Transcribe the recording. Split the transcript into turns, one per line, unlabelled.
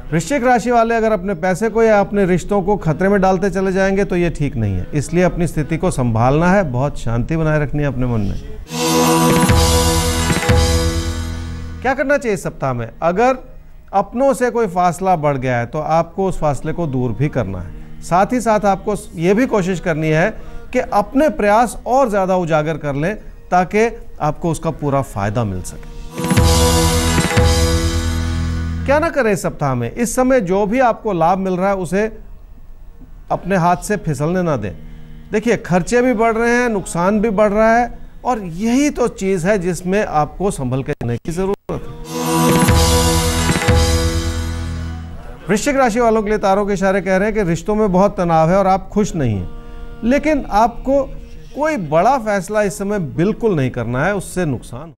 वृश्चिक राशि वाले अगर अपने पैसे को या अपने रिश्तों को खतरे में डालते चले जाएंगे तो ये ठीक नहीं है, इसलिए अपनी स्थिति को संभालना है, बहुत शांति बनाए रखनी है अपने मन में। क्या करना चाहिए इस सप्ताह में? अगर अपनों से कोई फासला बढ़ गया है तो आपको उस फासले को दूर भी करना है। साथ ही साथ आपको ये भी कोशिश करनी है कि अपने प्रयास और ज़्यादा उजागर कर लें ताकि आपको उसका पूरा फायदा मिल सके। क्या ना करें इस सप्ताह में? इस समय जो भी आपको लाभ मिल रहा है उसे अपने हाथ से फिसलने ना दें। देखिए, खर्चे भी बढ़ रहे हैं, नुकसान भी बढ़ रहा है, और यही तो चीज़ है जिसमें आपको संभल के रहने की ज़रूरत है। वृश्चिक राशि वालों के लिए तारों के इशारे कह रहे हैं कि रिश्तों में बहुत तनाव है और आप खुश नहीं हैं, लेकिन आपको कोई बड़ा फैसला इस समय बिल्कुल नहीं करना है, उससे नुकसान